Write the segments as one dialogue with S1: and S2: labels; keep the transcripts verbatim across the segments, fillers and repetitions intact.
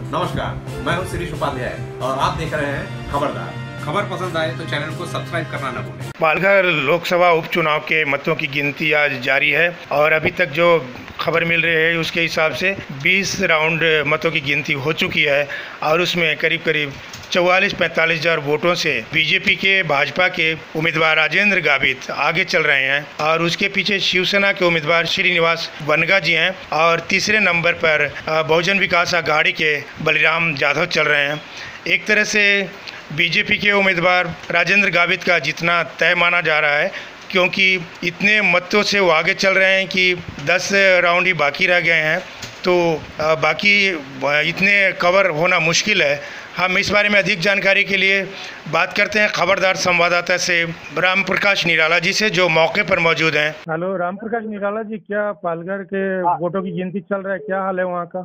S1: नमस्कार, मैं हूं शिरीष उपाध्याय और आप देख रहे हैं खबरदार।
S2: खबर पसंद आए तो चैनल को सब्सक्राइब करना न भूलें।
S3: पालघर लोकसभा उपचुनाव के मतों की गिनती आज जारी है और अभी तक जो खबर मिल रही है उसके हिसाब से बीस राउंड मतों की गिनती हो चुकी है और उसमें करीब करीब चौवालीस पैंतालीस हजार वोटों से बीजेपी के भाजपा के उम्मीदवार राजेंद्र गावित आगे चल रहे हैं और उसके पीछे शिवसेना के उम्मीदवार श्रीनिवास वनगा जी हैं और तीसरे नंबर पर बहुजन विकास अघाड़ी के बलिराम जाधव चल रहे हैं। एक तरह से बीजेपी के उम्मीदवार राजेंद्र गावित का जीतना तय माना जा रहा है, क्योंकि इतने मतों से वो आगे चल रहे हैं कि दस राउंड ही बाकी रह गए हैं, तो बाकी इतने कवर होना मुश्किल है। हम इस बारे में अधिक जानकारी के लिए बात करते हैं खबरदार संवाददाता से राम प्रकाश निराला जी से, जो मौके पर मौजूद हैं।
S4: हेलो राम प्रकाश निराला जी, क्या पालघर के वोटों की गिनती चल रहा है? क्या हाल है वहाँ का?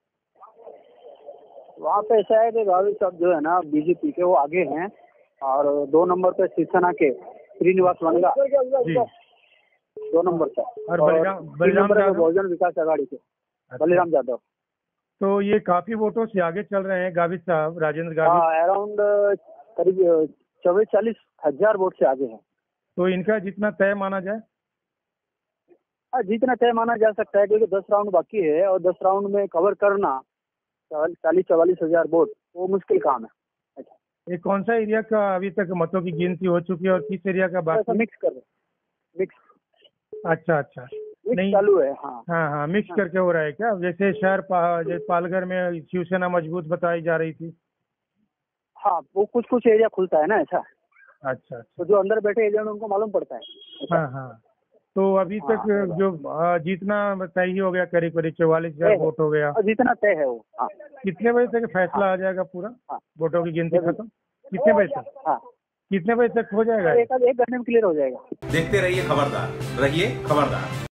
S5: वहाँ पे ऐसा है कि गावित साहब जो है ना बीजेपी के वो आगे हैं और दो नंबर पे शिवसेना के श्रीनिवास वनगा
S4: जी,
S5: दो नंबर पे
S4: और बलिराम बलिराम
S5: नंबर पे
S4: यादव?
S5: बहुजन विकास अघाड़ी के बलिराम यादव।
S4: तो ये काफी वोटों से आगे चल रहे हैं गावित साहब, राजेंद्र गावित।
S5: हाँ, अराउंड करीब चौबीस चालीस हजार वोट से आगे हैं।
S4: तो इनका जितना तय माना जाए?
S5: हाँ, जितना तय माना जा सकता है, क्योंकि दस राउंड बाकी है और दस राउंड में कवर करना चालीस चवालीस हजार वोट वो मुश्किल काम है। अच्छा,
S4: ये कौन सा एरिया का अभी तक मतों की गिनती हो चुकी है और किस एरिया का बाकी?
S5: मिक्स कर रहे मिक्स
S4: अच्छा अच्छा, नहीं
S5: चालू है। हाँ
S4: हाँ हाँ, मिक्स
S5: हाँ।
S4: करके हो रहा है क्या? जैसे शहर पा, जैसे पालघर में शिवसेना मजबूत बताई जा रही थी।
S5: हाँ, वो कुछ कुछ एरिया खुलता है ना ऐसा।
S4: अच्छा अच्छा,
S5: तो जो अंदर बैठे एजेंट उनको मालूम पड़ता है।
S4: हाँ हाँ। तो अभी तक
S5: हाँ,
S4: जो आ, जीतना तय ही हो गया, करीब करीब चौवालीस हजार वोट हो गया।
S5: और जितना तय है वो। हाँ,
S4: कितने बजे तक फैसला आ जाएगा पूरा?
S5: हाँ,
S4: वोटों की गिनती खत्म कितने बजे तक?
S5: हाँ,
S4: कितने बजे तक हो जाएगा?
S5: एक एक घंटे में क्लियर हो जाएगा।
S1: देखते रहिए खबरदार, रहिए खबरदार।